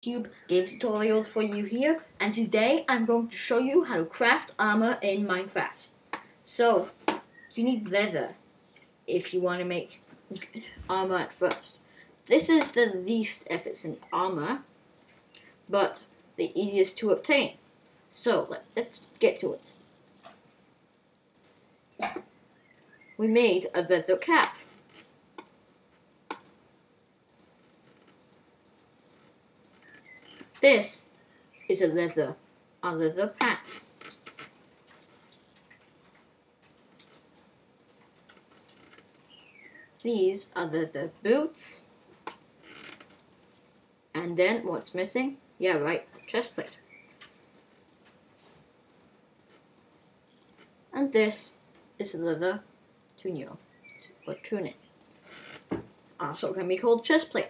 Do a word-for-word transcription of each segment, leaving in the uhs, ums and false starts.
YouTube game tutorials for you here, and today I'm going to show you how to craft armor in Minecraft. So you need leather if you want to make armor at first. This is the least efficient armor, but the easiest to obtain. So let, let's get to it. We made a leather cap. This is a leather, a leather pants. These are leather boots. And then what's missing? Yeah, right, chest plate. And this is a leather tunic, or tunic. Also can be called chest plate.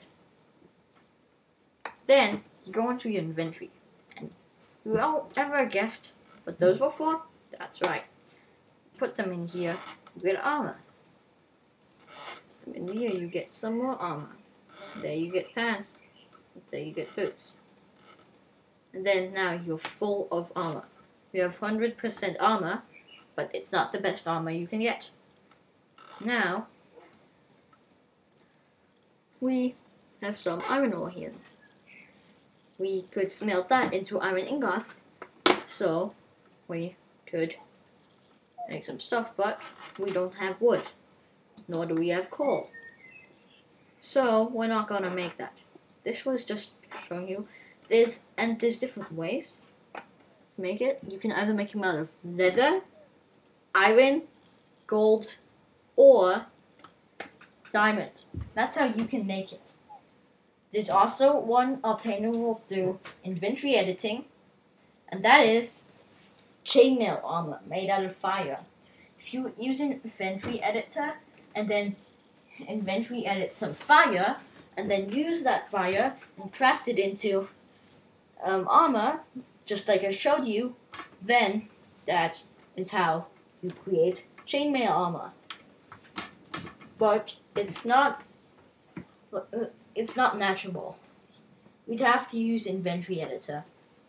Then you go into your inventory, and you all ever guessed what those were for? That's right. Put them in here, you get armor. Put them in here, you get some more armor. There you get pants. There you get boots. And then now you're full of armor. You have one hundred percent armor, but it's not the best armor you can get. Now, we have some iron ore here. We could smelt that into iron ingots, so we could make some stuff, but we don't have wood, nor do we have coal. So we're not gonna make that. This was just showing you. There's, and there's different ways to make it. You can either make them out of leather, iron, gold, or diamond. That's how you can make it. There's also one obtainable through inventory editing, and that is chainmail armor made out of fire. If you use an inventory editor and then inventory edit some fire, and then use that fire and craft it into um, armor, just like I showed you, then that is how you create chainmail armor. But it's not... It's not natural. We'd have to use inventory editor.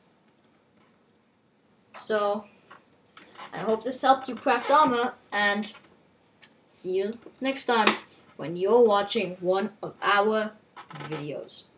So, I hope this helped you craft armor, and see you next time when you're watching one of our videos.